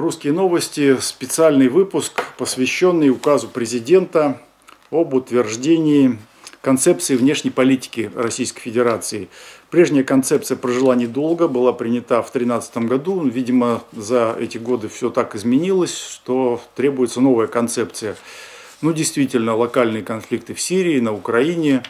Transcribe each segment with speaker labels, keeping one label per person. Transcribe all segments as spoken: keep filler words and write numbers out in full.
Speaker 1: Русские новости, специальный выпуск, посвященный указу президента об утверждении концепции внешней политики Российской Федерации. Прежняя концепция прожила недолго, была принята в две тысячи тринадцатом году. Видимо, за эти годы все так изменилось, что требуется новая концепция. Ну, действительно, локальные конфликты в Сирии, на Украине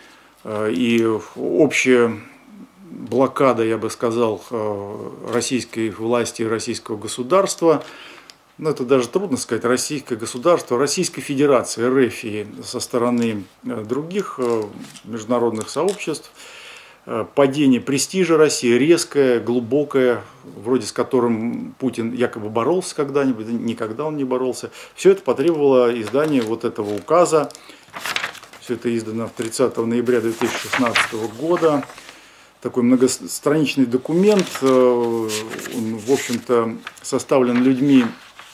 Speaker 1: и общая блокада, я бы сказал, российской власти и российского государства, ну это даже трудно сказать, российское государство, Российской Федерации, РФ со стороны других международных сообществ, падение престижа России, резкое, глубокое, вроде с которым Путин якобы боролся когда-нибудь, никогда он не боролся. Все это потребовало издания вот этого указа. Все это издано тридцатого ноября две тысячи шестнадцатого года. Такой многостраничный документ, он, в общем-то, составлен людьми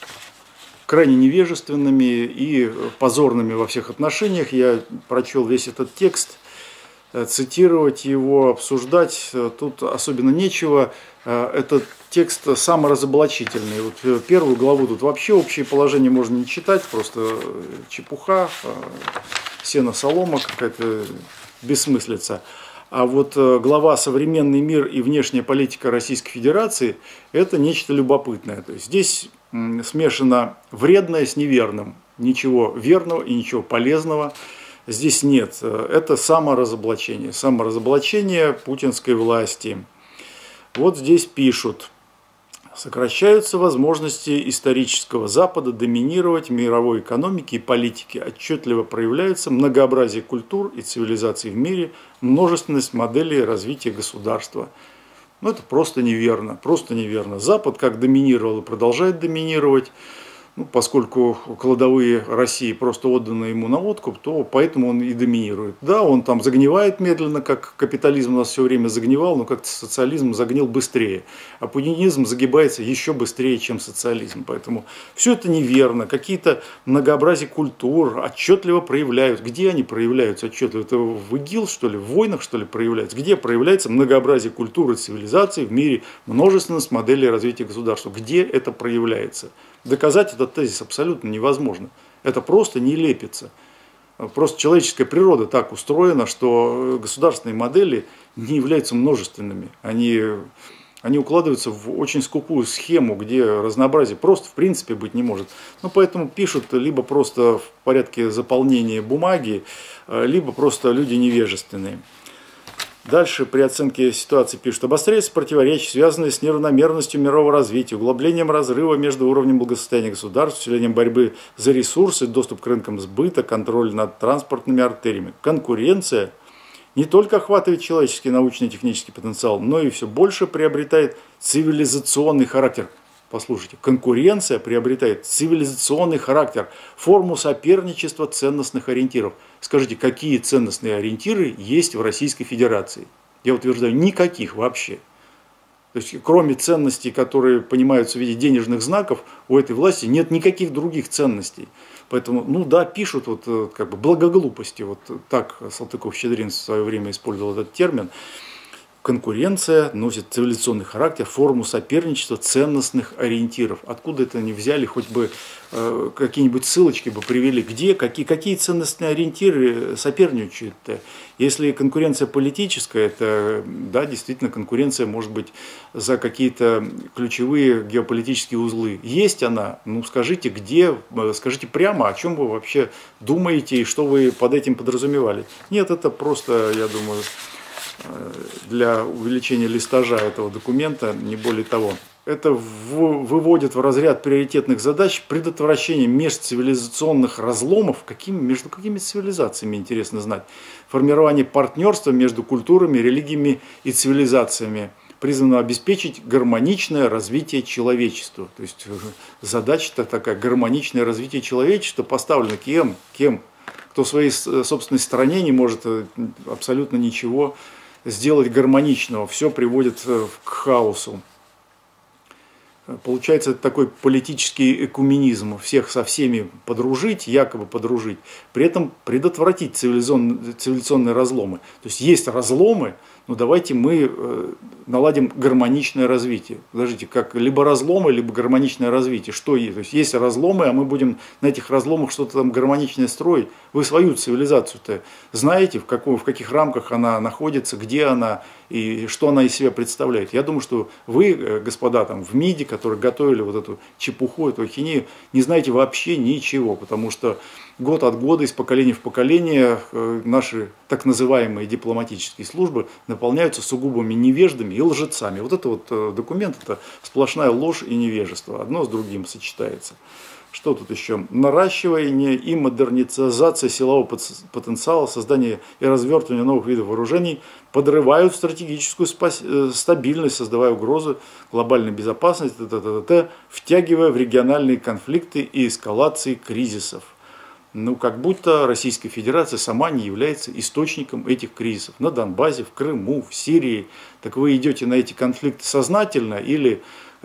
Speaker 1: крайне невежественными и позорными во всех отношениях. Я прочел весь этот текст, цитировать его, обсуждать тут особенно нечего. Этот текст саморазоблачительный. Вот первую главу тут вообще общее положение можно не читать, просто чепуха, сено-солома, какая-то бессмыслица. А вот глава «Современный мир и внешняя политика Российской Федерации» – это нечто любопытное. То есть здесь смешано вредное с неверным. Ничего верного и ничего полезного здесь нет. Это саморазоблачение. Саморазоблачение путинской власти. Вот здесь пишут. Сокращаются возможности исторического Запада доминировать в мировой экономике и политике. Отчетливо проявляется многообразие культур и цивилизаций в мире, множественность моделей развития государства. Ну, это просто неверно, просто неверно. Запад как доминировал и продолжает доминировать. Ну, поскольку кладовые России просто отданы ему на откуп, то поэтому он и доминирует. Да, он там загнивает медленно, как капитализм у нас все время загнивал, но как-то социализм загнил быстрее. А путинизм загибается еще быстрее, чем социализм. Поэтому все это неверно. Какие-то многообразие культур отчетливо проявляют. Где они проявляются отчетливо? Это в ИГИЛ, что ли, в войнах, что ли, проявляются? Где проявляется многообразие культуры и цивилизаций в мире, множественность моделей развития государства? Где это проявляется? Доказать этот тезис абсолютно невозможно. Это просто не лепится. Просто человеческая природа так устроена, что государственные модели не являются множественными. Они, они укладываются в очень скупую схему, где разнообразие просто в принципе быть не может. Ну, поэтому пишут либо просто в порядке заполнения бумаги, либо просто люди невежественные. Дальше при оценке ситуации пишут: обостряются противоречия, связанные с неравномерностью мирового развития, углублением разрыва между уровнем благосостояния государств, усилением борьбы за ресурсы, доступ к рынкам сбыта, контроль над транспортными артериями. Конкуренция не только охватывает человеческий научный и технический потенциал, но и все больше приобретает цивилизационный характер. Послушайте, конкуренция приобретает цивилизационный характер, форму соперничества ценностных ориентиров. Скажите, какие ценностные ориентиры есть в Российской Федерации? Я утверждаю, никаких вообще. То есть, кроме ценностей, которые понимаются в виде денежных знаков, у этой власти нет никаких других ценностей. Поэтому, ну да, пишут вот как бы благоглупости. Вот так Салтыков-Щедрин в свое время использовал этот термин. Конкуренция носит цивилизационный характер, форму соперничества ценностных ориентиров. Откуда это они взяли, хоть бы э, какие-нибудь ссылочки бы привели, где, какие, какие ценностные ориентиры соперничают-то. Если конкуренция политическая, это, да, действительно, конкуренция может быть за какие-то ключевые геополитические узлы. Есть она, ну скажите, где, скажите прямо, о чем вы вообще думаете и что вы под этим подразумевали. Нет, это просто, я думаю, для увеличения листажа этого документа, не более того. Это в, выводит в разряд приоритетных задач предотвращение межцивилизационных разломов. Какими, между какими цивилизациями, интересно знать. Формирование партнерства между культурами, религиями и цивилизациями призвано обеспечить гармоничное развитие человечества. То есть задача-то такая, гармоничное развитие человечества поставлена кем? Кем? Кто в своей собственной стране не может абсолютно ничего сделать гармоничного, все приводит к хаосу. Получается такой политический экуменизм, всех со всеми подружить, якобы подружить, при этом предотвратить цивилизационные, цивилизационные разломы. То есть есть разломы, но давайте мы наладим гармоничное развитие. Подождите, как либо разломы, либо гармоничное развитие. Что есть? То есть есть разломы, а мы будем на этих разломах что-то там гармоничное строить. Вы свою цивилизацию-то знаете, в, каком, в каких рамках она находится, где она и что она из себя представляет. Я думаю, что вы, господа, там в МИДе, которые готовили вот эту чепуху, эту ахинею, не знаете вообще ничего, потому что год от года, из поколения в поколение наши так называемые дипломатические службы наполняются сугубыми невеждами и лжецами. Вот это вот документ, это сплошная ложь и невежество. Одно с другим сочетается. Что тут еще? Наращивание и модернизация силового потенциала, создание и развертывание новых видов вооружений подрывают стратегическую стабильность, создавая угрозы глобальной безопасности, т -т -т -т, втягивая в региональные конфликты и эскалации кризисов. Ну, как будто Российская Федерация сама не является источником этих кризисов. На Донбассе, в Крыму, в Сирии. Так вы идете на эти конфликты сознательно или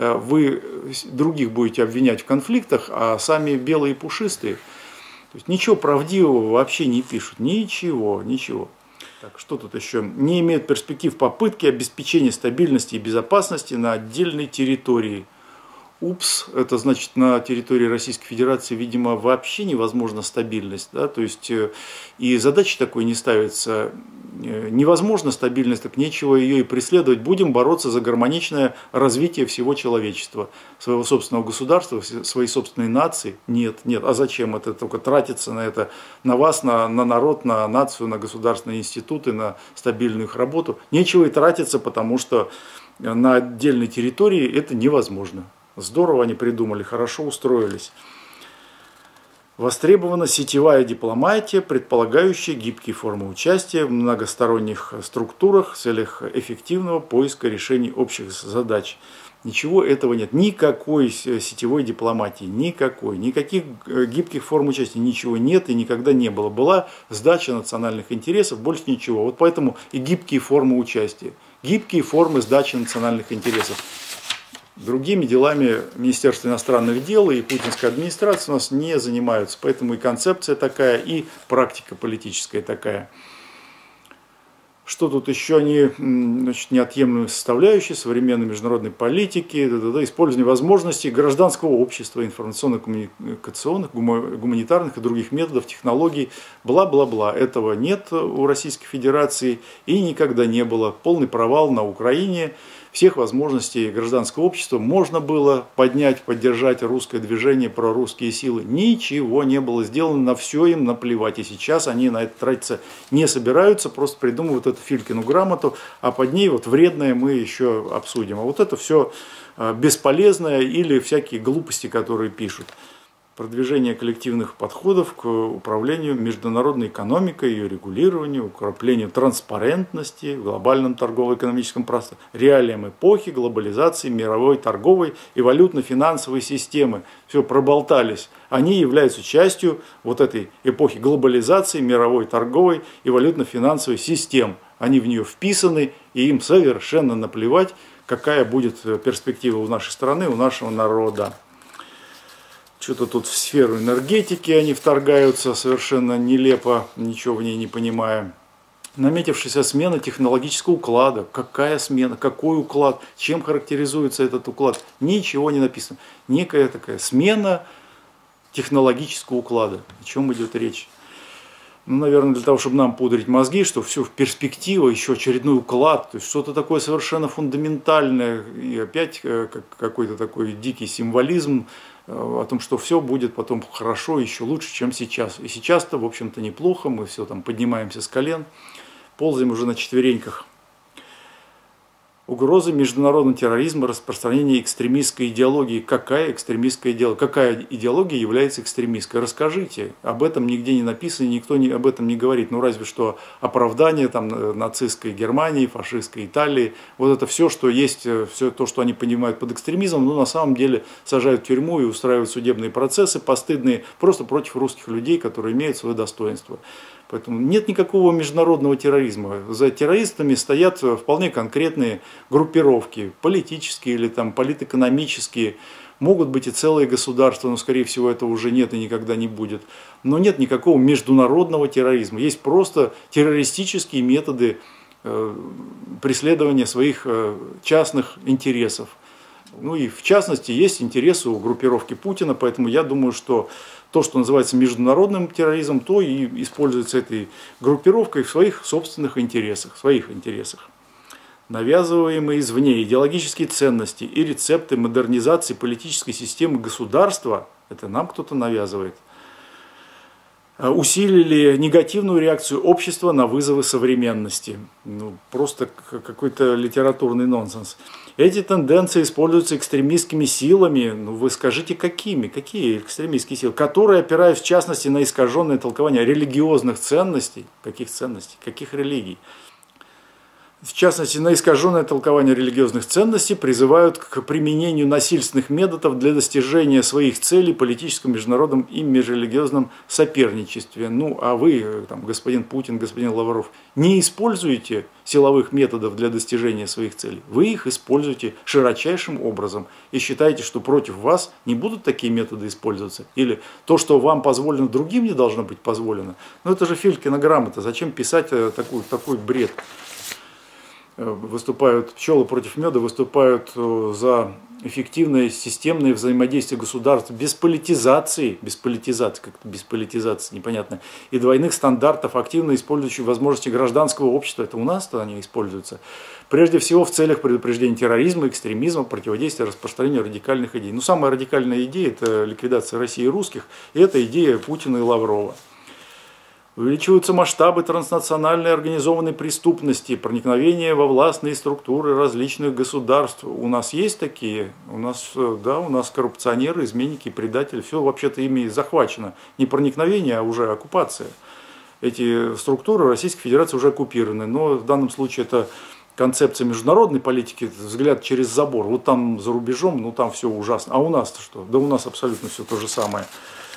Speaker 1: вы других будете обвинять в конфликтах, а сами белые и пушистые? То есть ничего правдивого вообще не пишут. Ничего, ничего. Так, что тут еще? Не имеют перспектив попытки обеспечения стабильности и безопасности на отдельной территории. Упс, это значит, на территории Российской Федерации, видимо, вообще невозможна стабильность. Да? То есть и задачи такой не ставится. Невозможна стабильность, так нечего ее и преследовать. Будем бороться за гармоничное развитие всего человечества, своего собственного государства, своей собственной нации. Нет, нет. А зачем это только тратиться на это, на вас, на, на народ, на нацию, на государственные институты, на стабильную их работу? Нечего и тратиться, потому что на отдельной территории это невозможно. Здорово они придумали, хорошо устроились. Востребована сетевая дипломатия, предполагающая гибкие формы участия в многосторонних структурах в целях эффективного поиска решений общих задач. Ничего этого нет. Никакой сетевой дипломатии, никакой. Никаких гибких форм участия, ничего нет и никогда не было. Была сдача национальных интересов, больше ничего. Вот поэтому и гибкие формы участия. Гибкие формы сдачи национальных интересов. Другими делами Министерство иностранных дел и путинская администрация у нас не занимаются. Поэтому и концепция такая, и практика политическая такая. Что тут еще? Они, значит, неотъемлемые составляющие современной международной политики, да, да, да, использование возможностей гражданского общества, информационно-коммуникационных, гуманитарных и других методов, технологий, бла-бла-бла. Этого нет у Российской Федерации и никогда не было. Полный провал на Украине. Всех возможностей гражданского общества можно было поднять, поддержать русское движение, прорусские силы. Ничего не было сделано, на все им наплевать. И сейчас они на это тратиться не собираются, просто придумывают эту Филькину грамоту, а под ней вот вредное мы еще обсудим. А вот это все бесполезное или всякие глупости, которые пишут. Продвижение коллективных подходов к управлению международной экономикой, ее регулированию, укреплению транспарентности в глобальном торгово-экономическом пространстве, реалиям эпохи глобализации мировой торговой и валютно-финансовой системы. Все, проболтались. Они являются частью вот этой эпохи глобализации мировой торговой и валютно-финансовой систем. Они в нее вписаны, и им совершенно наплевать, какая будет перспектива у нашей страны, у нашего народа. Что-то тут в сферу энергетики они вторгаются совершенно нелепо, ничего в ней не понимая. Наметившаяся смена технологического уклада. Какая смена? Какой уклад? Чем характеризуется этот уклад? Ничего не написано. Некая такая смена технологического уклада. О чем идет речь? Ну, наверное, для того, чтобы нам пудрить мозги, что все в перспективу, еще очередной уклад, то есть что-то такое совершенно фундаментальное, и опять какой-то такой дикий символизм о том, что все будет потом хорошо, еще лучше, чем сейчас. И сейчас-то, в общем-то, неплохо, мы все там поднимаемся с колен, ползаем уже на четвереньках. Угрозы международного терроризма, распространение экстремистской идеологии. Какая экстремистская идеология? Какая идеология является экстремистской? Расскажите. Об этом нигде не написано, никто не, об этом не говорит. Ну, разве что оправдание там, нацистской Германии, фашистской Италии. Вот это все, что есть, все то, что они понимают под экстремизмом, но на самом деле сажают в тюрьму и устраивают судебные процессы постыдные просто против русских людей, которые имеют свое достоинство. Поэтому нет никакого международного терроризма. За террористами стоят вполне конкретные группировки, политические или там политэкономические. Могут быть и целые государства, но, скорее всего, этого уже нет и никогда не будет. Но нет никакого международного терроризма. Есть просто террористические методы э, преследования своих э, частных интересов. Ну и в частности, есть интересы у группировки Путина, поэтому я думаю, что то, что называется международным терроризмом, то и используется этой группировкой в своих собственных интересах, в своих интересах. Навязываемые извне идеологические ценности и рецепты модернизации политической системы государства, это нам кто-то навязывает, усилили негативную реакцию общества на вызовы современности. Ну, просто какой-то литературный нонсенс. Эти тенденции используются экстремистскими силами. Ну, вы скажите, какими? Какие экстремистские силы? Которые опираются, в частности, на искаженное толкование религиозных ценностей. Каких ценностей? Каких религий? В частности, на искаженное толкование религиозных ценностей призывают к применению насильственных методов для достижения своих целей в политическом, международном и межрелигиозном соперничестве. Ну, а вы, там, господин Путин, господин Лавров, не используете силовых методов для достижения своих целей. Вы их используете широчайшим образом и считаете, что против вас не будут такие методы использоваться. Или то, что вам позволено, другим не должно быть позволено. Ну, это же Филькина грамота. Зачем писать такой, такой бред? Выступают пчелы против меда, выступают за эффективное системное взаимодействие государств без политизации, без политизации, как-то без политизации, непонятно, и двойных стандартов, активно использующие возможности гражданского общества. Это у нас-то они используются. Прежде всего в целях предупреждения терроризма, экстремизма, противодействия распространению радикальных идей. Ну, самая радикальная идея – это ликвидация России и русских, и это идея Путина и Лаврова. Увеличиваются масштабы транснациональной организованной преступности, проникновение во властные структуры различных государств. У нас есть такие, у нас, да, у нас коррупционеры, изменники, предатели, все вообще-то ими захвачено. Не проникновение, а уже оккупация. Эти структуры Российской Федерации уже оккупированы, но в данном случае это концепция международной политики, взгляд через забор. Вот там за рубежом, ну там все ужасно. А у нас-то что? Да у нас абсолютно все то же самое.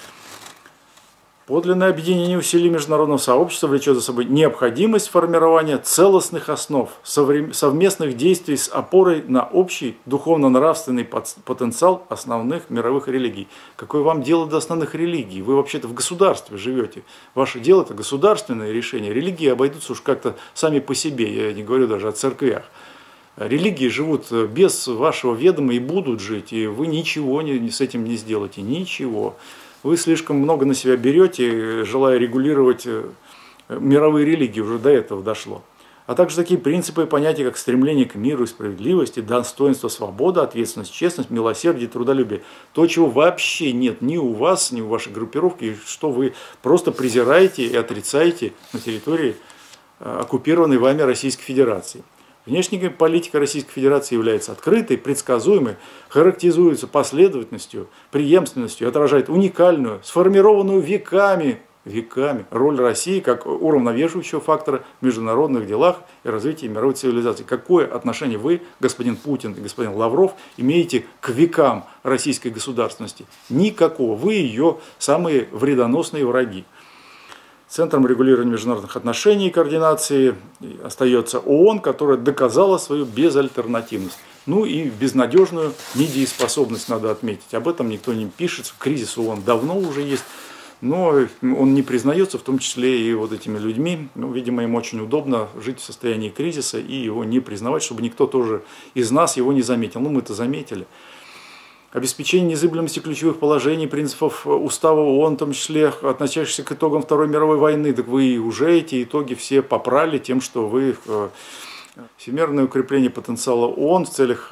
Speaker 1: Подлинное объединение усилий международного сообщества влечет за собой необходимость формирования целостных основ, совместных действий с опорой на общий духовно-нравственный потенциал основных мировых религий. Какое вам дело до основных религий? Вы вообще-то в государстве живете. Ваше дело – это государственное решение. Религии обойдутся уж как-то сами по себе, я не говорю даже о церквях. Религии живут без вашего ведома и будут жить, и вы ничего не, с этим не сделаете, ничего. Вы слишком много на себя берете, желая регулировать мировые религии, уже до этого дошло. А также такие принципы и понятия, как стремление к миру и справедливости, достоинство, свобода, ответственность, честность, милосердие, трудолюбие. То, чего вообще нет ни у вас, ни у вашей группировки, что вы просто презираете и отрицаете на территории оккупированной вами Российской Федерации. Внешняя политика Российской Федерации является открытой, предсказуемой, характеризуется последовательностью, преемственностью и отражает уникальную, сформированную веками, веками роль России как уравновешивающего фактора в международных делах и развитии мировой цивилизации. Какое отношение вы, господин Путин и господин Лавров, имеете к векам российской государственности? Никакого. Вы ее самые вредоносные враги. Центром регулирования международных отношений и координации остается ООН, которая доказала свою безальтернативность. Ну и безнадежную недееспособность, надо отметить. Об этом никто не пишет. Кризис ООН давно уже есть, но он не признается, в том числе и вот этими людьми. Ну, видимо, им очень удобно жить в состоянии кризиса и его не признавать, чтобы никто тоже из нас его не заметил. Ну, мы-то заметили. Обеспечение незыблемости ключевых положений, принципов устава ООН, в том числе относящихся к итогам Второй мировой войны. Так вы уже эти итоги все попрали тем, что вы всемирное укрепление потенциала ООН в целях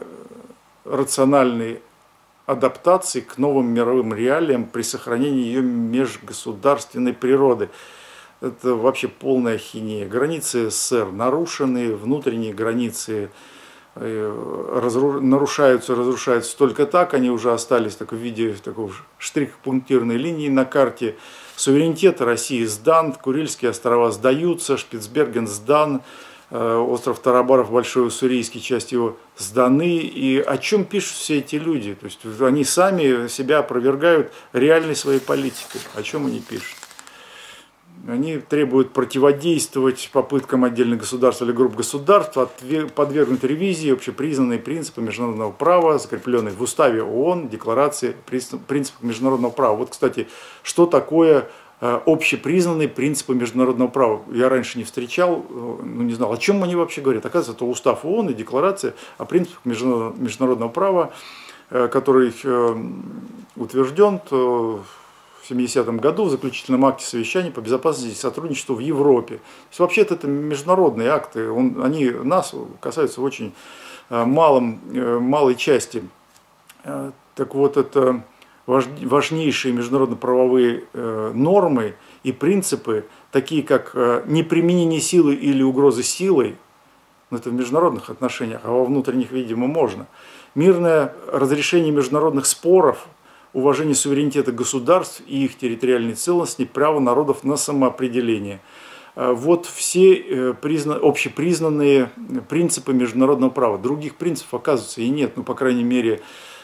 Speaker 1: рациональной адаптации к новым мировым реалиям при сохранении ее межгосударственной природы. Это вообще полная ахинея. Границы СССР нарушены, внутренние границы нарушаются, разрушаются только так, они уже остались так, в виде такой штрих-пунктирной линии на карте. Суверенитет России сдан, Курильские острова сдаются, Шпицберген сдан, остров Тарабаров, Большой Уссурийский, часть его сданы. И о чем пишут все эти люди? То есть они сами себя опровергают реальной своей политикой. О чем они пишут? Они требуют противодействовать попыткам отдельных государств или групп государств подвергнуть ревизии общепризнанные принципы международного права, закрепленные в Уставе ООН, Декларации принципов международного права. Вот, кстати, что такое общепризнанные принципы международного права? Я раньше не встречал, ну, не знал, о чем они вообще говорят. Оказывается, это Устав ООН и Декларация о принципах международного права, который утвержден в семидесятом году в заключительном акте совещания по безопасности и сотрудничеству в Европе. То есть, вообще-то это международные акты, он, они нас касаются очень малом, малой части. Так вот, это важнейшие международно-правовые нормы и принципы, такие как неприменение силы или угрозы силой, но это в международных отношениях, а во внутренних, видимо, можно. Мирное разрешение международных споров, уважение суверенитета государств и их территориальной целостности, право народов на самоопределение. Вот все призна... общепризнанные принципы международного права. Других принципов, оказывается, и нет. Ну, по крайней мере,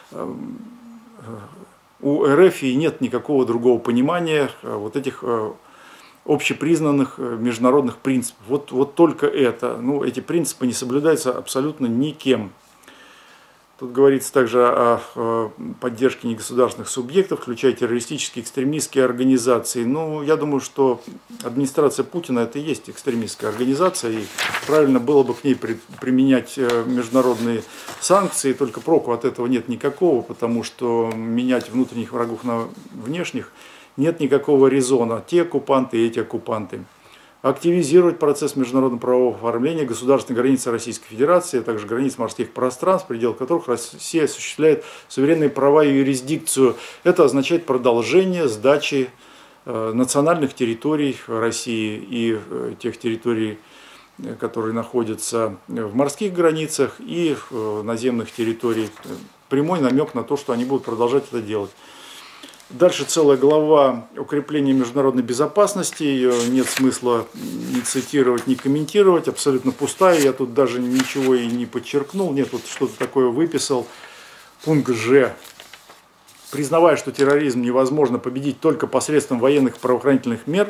Speaker 1: у РФ и нет никакого другого понимания вот этих общепризнанных международных принципов. Вот, вот только это. Ну, эти принципы не соблюдаются абсолютно никем. Тут говорится также о поддержке негосударственных субъектов, включая террористические, экстремистские организации. Ну, я думаю, что администрация Путина это и есть экстремистская организация, и правильно было бы к ней при, применять международные санкции, только проку от этого нет никакого, потому что менять внутренних врагов на внешних нет никакого резона. Те оккупанты и эти оккупанты. Активизировать процесс международного правового оформления государственной границы Российской Федерации, а также границ морских пространств, в пределах которых Россия осуществляет суверенные права и юрисдикцию. Это означает продолжение сдачи э, национальных территорий России и э, тех территорий, которые находятся в морских границах и э, наземных территорий. Прямой намек на то, что они будут продолжать это делать. Дальше целая глава укрепления международной безопасности, ее нет смысла ни цитировать, ни комментировать, абсолютно пустая, я тут даже ничего и не подчеркнул, нет, вот что-то такое выписал. Пункт Ж. Признавая, что терроризм невозможно победить только посредством военных правоохранительных мер,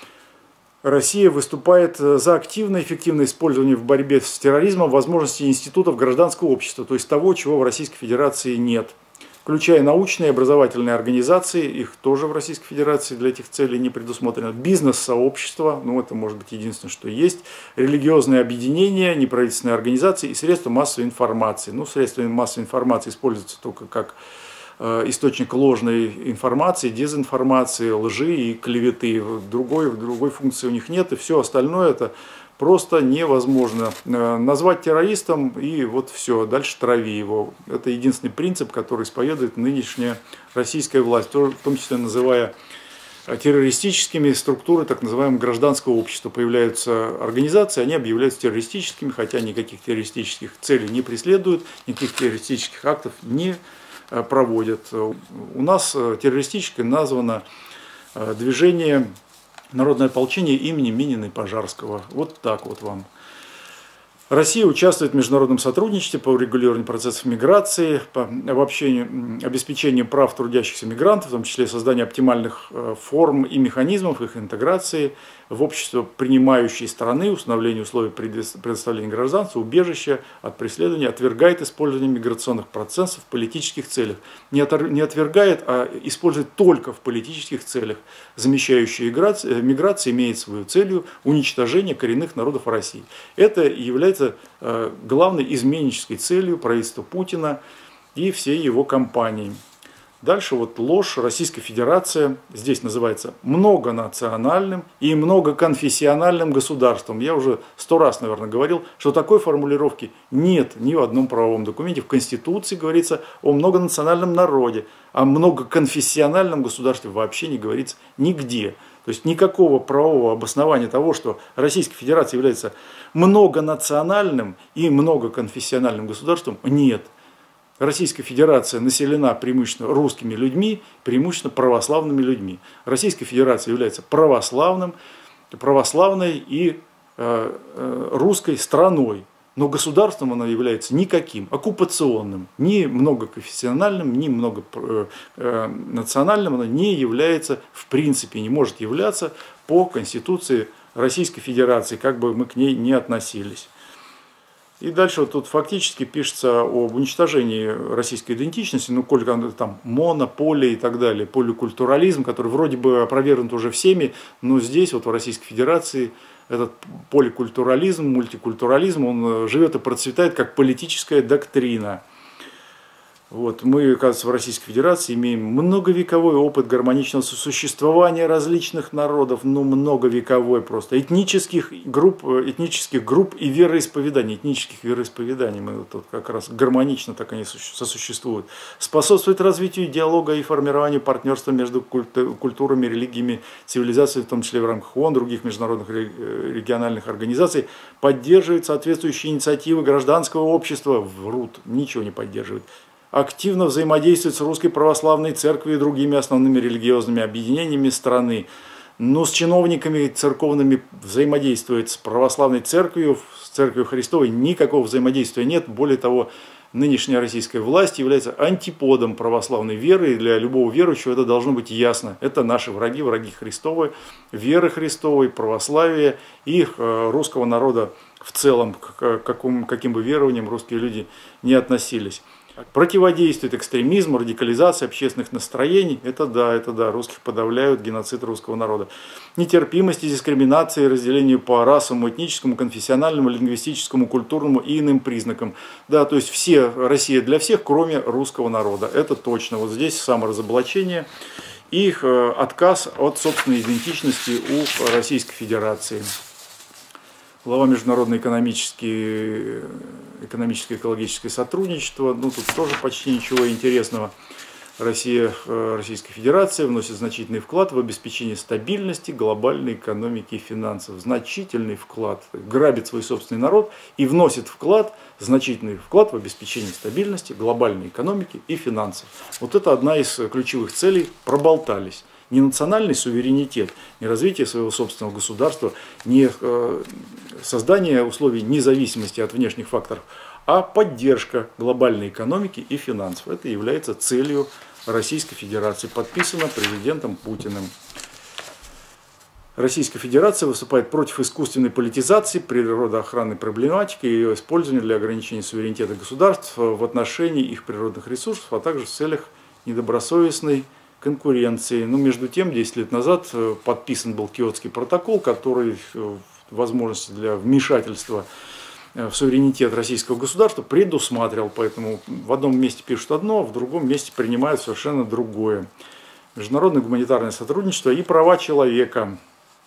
Speaker 1: Россия выступает за активное и эффективное использование в борьбе с терроризмом возможностей институтов гражданского общества, то есть того, чего в Российской Федерации нет. Включая научные и образовательные организации, их тоже в Российской Федерации для этих целей не предусмотрено, бизнес-сообщества, ну это может быть единственное, что есть, религиозные объединения, неправительственные организации и средства массовой информации. Ну, средства массовой информации используются только как э, источник ложной информации, дезинформации, лжи и клеветы. Другой, другой функции у них нет, и все остальное это просто невозможно. Назвать террористом и вот все, дальше трави его. Это единственный принцип, который исповедует нынешняя российская власть, в том числе называя террористическими структуры так называемого гражданского общества. Появляются организации, они объявляются террористическими, хотя никаких террористических целей не преследуют, никаких террористических актов не проводят. У нас террористическое названо движение «Народное ополчение» имени Минина и Пожарского. Вот так вот вам. Россия участвует в международном сотрудничестве по урегулированию процессов миграции, по обобщению, обеспечению прав трудящихся мигрантов, в том числе созданию оптимальных форм и механизмов их интеграции в общество принимающей страны, установлению условий предоставления гражданства, убежища от преследования, отвергает использование миграционных процессов в политических целях. Не отвергает, а использует только в политических целях. Замещающая миграция имеет свою целью уничтожение коренных народов России. Это является главной изменнической целью правительства Путина и всей его кампании. Дальше вот ложь. Российская Федерация здесь называется многонациональным и многоконфессиональным государством. Я уже сто раз, наверное, говорил, что такой формулировки нет ни в одном правовом документе. В Конституции говорится о многонациональном народе, о многоконфессиональном государстве вообще не говорится нигде. То есть никакого правового обоснования того, что Российская Федерация является многонациональным и многоконфессиональным государством, нет. Российская Федерация населена преимущественно русскими людьми, преимущественно православными людьми. Российская Федерация является православным, православной и э, э, русской страной. Но государством она является никаким, оккупационным, ни многоконфессиональным, ни многонациональным, она не является в принципе, не может являться по Конституции Российской Федерации, как бы мы к ней не относились. И дальше вот тут фактически пишется об уничтожении российской идентичности, ну, сколько там моно, поле и так далее, поликультурализм, который вроде бы опровергнут уже всеми, но здесь вот в Российской Федерации этот поликультурализм, мультикультурализм, он живет и процветает как политическая доктрина. Вот, мы, оказывается, в Российской Федерации имеем многовековой опыт гармоничного сосуществования различных народов, ну, многовековой просто, этнических групп, этнических групп и вероисповеданий, этнических вероисповеданий, мы тут как раз гармонично так они сосуществуют, способствует развитию диалога и формированию партнерства между культурами, религиями, цивилизациями, в том числе в рамках ООН, других международных региональных организаций, поддерживает соответствующие инициативы гражданского общества, врут, ничего не поддерживает. Активно взаимодействует с Русской Православной Церковью и другими основными религиозными объединениями страны. Но с чиновниками церковными взаимодействует, с Православной Церковью, с Церковью Христовой никакого взаимодействия нет. Более того, нынешняя российская власть является антиподом православной веры, и для любого верующего это должно быть ясно. Это наши враги, враги Христовы, веры Христовой, православия и русского народа в целом, к каким, каким бы верованиям русские люди не относились. Противодействует экстремизму, радикализации общественных настроений. Это да, это да, русских подавляют, геноцид русского народа. Нетерпимости, дискриминации, разделению по расовому, этническому, конфессиональному, лингвистическому, культурному и иным признакам. Да, то есть все, Россия для всех, кроме русского народа. Это точно. Вот здесь саморазоблачение и их отказ от собственной идентичности у Российской Федерации. Глава международное экономическое, экономическое экологическое сотрудничество. Ну, тут тоже почти ничего интересного. Россия, Российская Федерация вносит значительный вклад в обеспечение стабильности глобальной экономики и финансов. Значительный вклад. Грабит свой собственный народ и вносит вклад, значительный вклад в обеспечение стабильности глобальной экономики и финансов. Вот это одна из ключевых целей. Проболтались. Не национальный суверенитет, не развитие своего собственного государства, не создание условий независимости от внешних факторов, а поддержка глобальной экономики и финансов. Это является целью Российской Федерации, подписано президентом Путиным. Российская Федерация выступает против искусственной политизации, природоохранной проблематики и ее использования для ограничения суверенитета государств в отношении их природных ресурсов, а также в целях недобросовестной конкуренции. Но между тем, десять лет назад подписан был Киотский протокол, который возможности для вмешательства в суверенитет российского государства предусматривал. Поэтому в одном месте пишут одно, в другом месте принимают совершенно другое. Международное гуманитарное сотрудничество и права человека.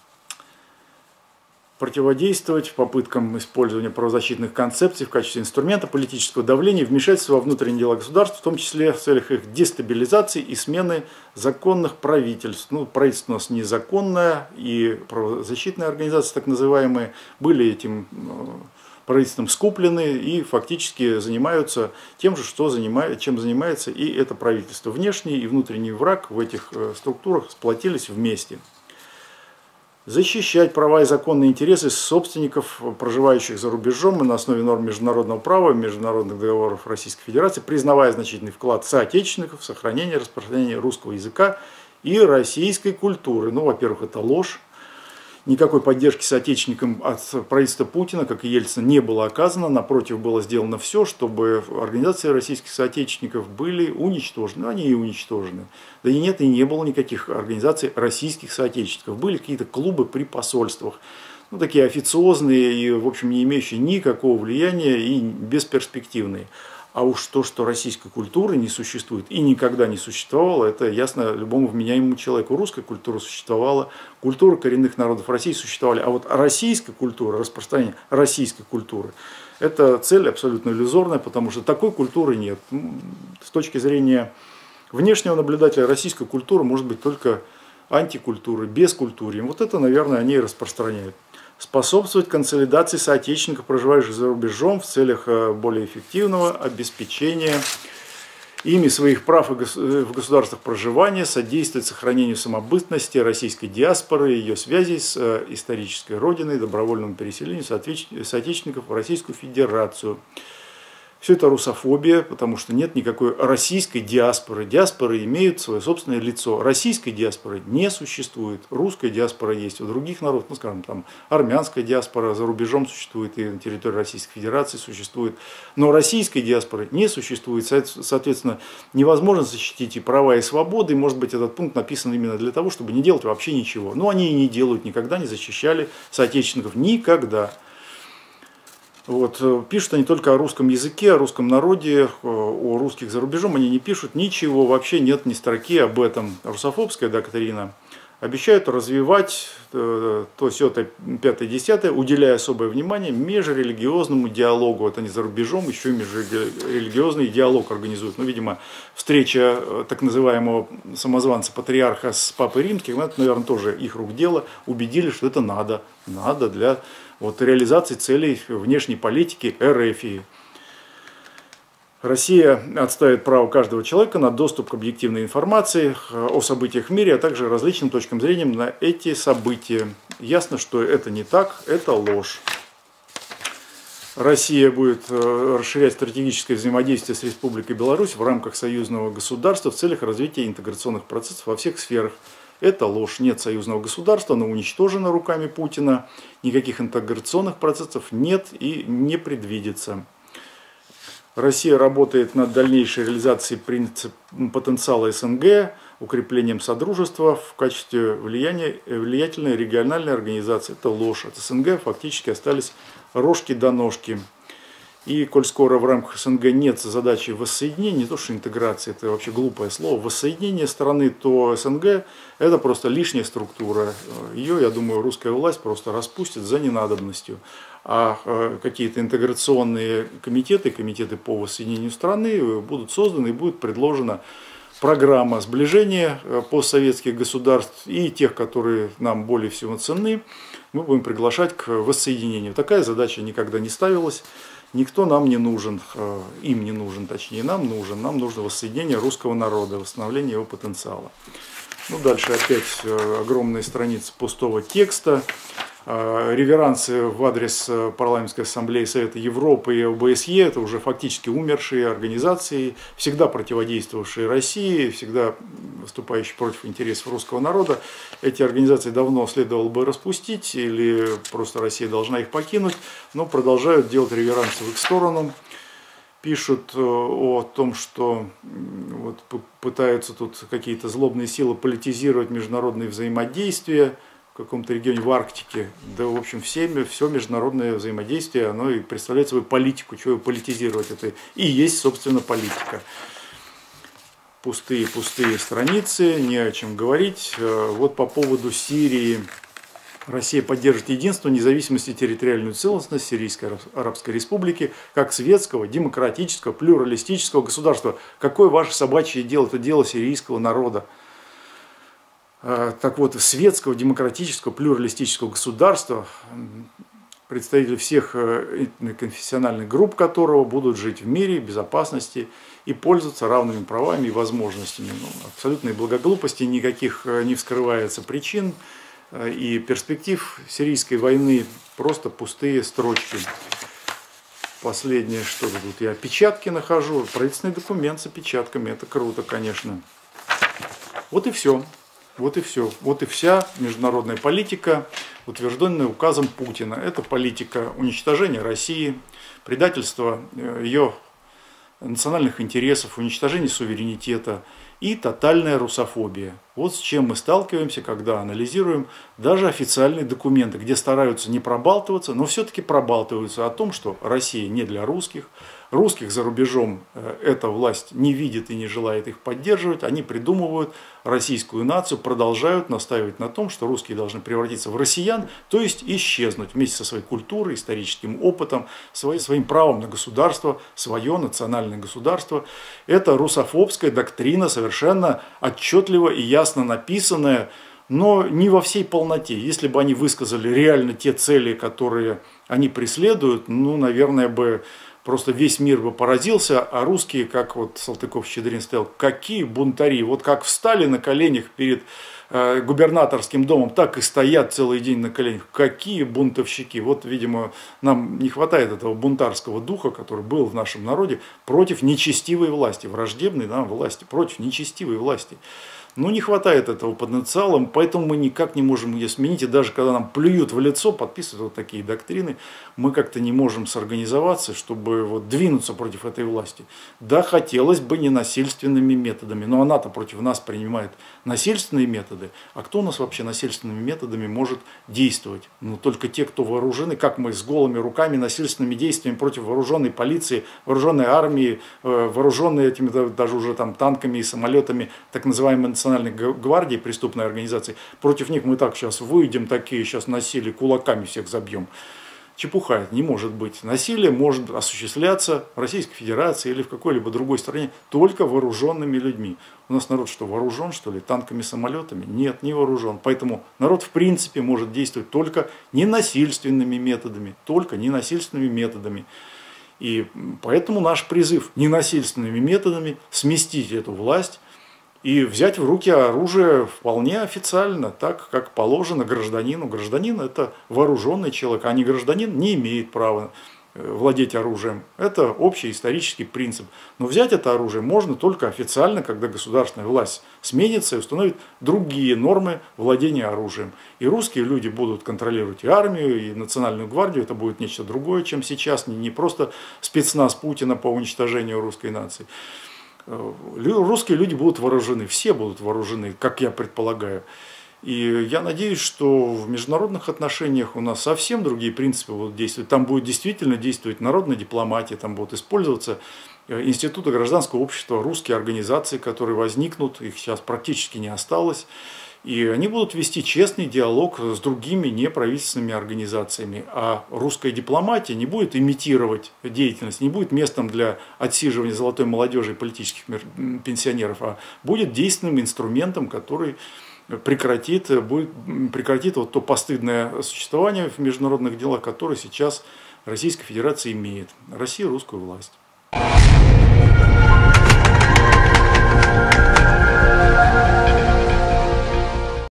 Speaker 1: Противодействовать попыткам использования правозащитных концепций в качестве инструмента политического давления, вмешательства во внутренние дела государства, в том числе в целях их дестабилизации и смены законных правительств. Ну, правительство у нас незаконное, и правозащитные организации, так называемые, были этим правительством скуплены и фактически занимаются тем же, что занимает, чем занимается и это правительство. Внешний и внутренний враг в этих структурах сплотились вместе. Защищать права и законные интересы собственников, проживающих за рубежом, и на основе норм международного права, международных договоров Российской Федерации, признавая значительный вклад соотечественников в сохранение и распространение русского языка и российской культуры. Ну, во-первых, это ложь. Никакой поддержки соотечественникам от правительства Путина, как и Ельцина, не было оказано. Напротив, было сделано все, чтобы организации российских соотечественников были уничтожены. Они и уничтожены. Да и нет, и не было никаких организаций российских соотечественников. Были какие-то клубы при посольствах. Ну, такие официозные и, в общем, не имеющие никакого влияния и бесперспективные. А уж то, что российской культуры не существует и никогда не существовало, это ясно любому вменяемому человеку. Русская культура существовала, культура коренных народов России существовали. А вот российская культура, распространение российской культуры, это цель абсолютно иллюзорная, потому что такой культуры нет. С точки зрения внешнего наблюдателя, российская культура может быть только антикультурой, бескультурьем. Вот это, наверное, они и распространяют. Способствовать консолидации соотечественников, проживающих за рубежом, в целях более эффективного обеспечения ими своих прав в государствах проживания, содействовать сохранению самобытности российской диаспоры, ее связей с исторической родиной, добровольному переселению соотечественников в Российскую Федерацию. Все это русофобия, потому что нет никакой российской диаспоры. Диаспоры имеют свое собственное лицо. Российской диаспоры не существует. Русская диаспора есть у других народов. Ну, скажем, там армянская диаспора за рубежом существует и на территории Российской Федерации существует. Но российской диаспоры не существует. Соответственно, невозможно защитить и права, и свободы. И, может быть, этот пункт написан именно для того, чтобы не делать вообще ничего. Но они и не делают, никогда не защищали соотечественников. Никогда. Вот, пишут они только о русском языке, о русском народе, о русских за рубежом. Они не пишут ничего, вообще нет ни строки об этом. Русофобская доктрина. Обещают развивать то все это пятое-десятое, уделяя особое внимание межрелигиозному диалогу. Вот они за рубежом еще и межрелигиозный диалог организуют. Ну, видимо, встреча так называемого самозванца-патриарха с Папой Римским, это, наверное, тоже их рук дело. Убедили, что это надо. Надо для вот, реализации целей внешней политики РФ. Россия отстаивает право каждого человека на доступ к объективной информации о событиях в мире, а также различным точкам зрения на эти события. Ясно, что это не так, это ложь. Россия будет расширять стратегическое взаимодействие с Республикой Беларусь в рамках союзного государства в целях развития интеграционных процессов во всех сферах. Это ложь. Нет союзного государства, оно уничтожено руками Путина. Никаких интеграционных процессов нет и не предвидится. Россия работает над дальнейшей реализацией принципа потенциала СНГ, укреплением содружества в качестве влияния, влиятельной региональной организации. Это ложь. От СНГ фактически остались рожки до ножки. И коль скоро в рамках СНГ нет задачи воссоединения, не то что интеграции, это вообще глупое слово, воссоединение страны, то СНГ это просто лишняя структура. Ее, я думаю, русская власть просто распустит за ненадобностью. А какие-то интеграционные комитеты, комитеты по воссоединению страны будут созданы и будет предложена программа сближения постсоветских государств и тех, которые нам более всего ценны, мы будем приглашать к воссоединению. Такая задача никогда не ставилась. Никто нам не нужен, им не нужен, точнее, нам нужен. Нам нужно воссоединение русского народа, восстановление его потенциала. Ну, дальше опять огромные страницы пустого текста. Реверансы в адрес Парламентской ассамблеи Совета Европы и ОБСЕ, это уже фактически умершие организации, всегда противодействовавшие России, всегда выступающие против интересов русского народа. Эти организации давно следовало бы распустить, или просто Россия должна их покинуть, но продолжают делать реверансы в их сторону. Пишут о том, что вот пытаются тут какие-то злобные силы политизировать международные взаимодействия в каком-то регионе в Арктике. Да, в общем, все, все международное взаимодействие, оно и представляет свою политику, чего политизировать. Это и есть, собственно, политика. Пустые-пустые страницы, не о чем говорить. Вот по поводу Сирии. Россия поддержит единство, независимость и территориальную целостность Сирийской Арабской Республики как светского, демократического, плюралистического государства. Какое ваше собачье дело? Это дело сирийского народа. Так вот, светского, демократического, плюралистического государства, представители всех конфессиональных групп которого будут жить в мире, безопасности и пользоваться равными правами и возможностями. Ну, абсолютной благоглупости, никаких не вскрывается причин и перспектив сирийской войны, просто пустые строчки. Последнее, что тут я опечатки нахожу, правительственный документ с опечатками, это круто, конечно. Вот и все. Вот и все. Вот и вся международная политика, утвержденная указом Путина. Это политика уничтожения России, предательства ее национальных интересов, уничтожения суверенитета и тотальная русофобия. Вот с чем мы сталкиваемся, когда анализируем даже официальные документы, где стараются не пробалтываться, но все-таки пробалтываются о том, что Россия не для русских, русских за рубежом эта власть не видит и не желает их поддерживать, они придумывают российскую нацию, продолжают настаивать на том, что русские должны превратиться в россиян, то есть исчезнуть вместе со своей культурой, историческим опытом, своим правом на государство, свое национальное государство. Это русофобская доктрина, совершенно отчетливо и ясно написанная, но не во всей полноте. Если бы они высказали реально те цели, которые они преследуют, ну, наверное, бы просто весь мир бы поразился, а русские, как вот Салтыков-Щедрин стоял, какие бунтари, вот как встали на коленях перед э, губернаторским домом, так и стоят целый день на коленях. Какие бунтовщики! Вот, видимо, нам не хватает этого бунтарского духа, который был в нашем народе против нечестивой власти, враждебной нам власти, против нечестивой власти. Ну, не хватает этого потенциала, поэтому мы никак не можем ее сменить. И даже когда нам плюют в лицо, подписывают вот такие доктрины, мы как-то не можем сорганизоваться, чтобы вот двинуться против этой власти. Да, хотелось бы не насильственными методами, но она-то против нас принимает насильственные методы. А кто у нас вообще насильственными методами может действовать? Ну, только те, кто вооружены, как мы с голыми руками насильственными действиями против вооруженной полиции, вооруженной армии, вооруженной этими даже уже там танками и самолетами, так называемыми национальной гвардии, преступной организации, против них мы так сейчас выйдем, такие сейчас насилие, кулаками всех забьем. Чепуха, это не может быть. Насилие может осуществляться в Российской Федерации или в какой-либо другой стране только вооруженными людьми. У нас народ что, вооружен, что ли, танками, самолетами? Нет, не вооружен. Поэтому народ в принципе может действовать только ненасильственными методами, только ненасильственными методами. И поэтому наш призыв ненасильственными методами сместить эту власть и взять в руки оружие вполне официально, так как положено гражданину. Гражданин – это вооруженный человек, а не гражданин не имеет права владеть оружием. Это общий исторический принцип. Но взять это оружие можно только официально, когда государственная власть сменится и установит другие нормы владения оружием. И русские люди будут контролировать и армию, и национальную гвардию. Это будет нечто другое, чем сейчас. Не просто спецназ Путина по уничтожению русской нации. Русские люди будут вооружены, все будут вооружены, как я предполагаю. И я надеюсь, что в международных отношениях у нас совсем другие принципы будут действовать. Там будет действительно действовать народная дипломатия, там будут использоваться институты гражданского общества, русские организации, которые возникнут, их сейчас практически не осталось. И они будут вести честный диалог с другими неправительственными организациями. А русская дипломатия не будет имитировать деятельность, не будет местом для отсиживания золотой молодежи и политических пенсионеров, а будет действенным инструментом, который прекратит, будет, прекратит вот то постыдное существование в международных делах, которое сейчас Российская Федерация имеет. Россия – русскую власть.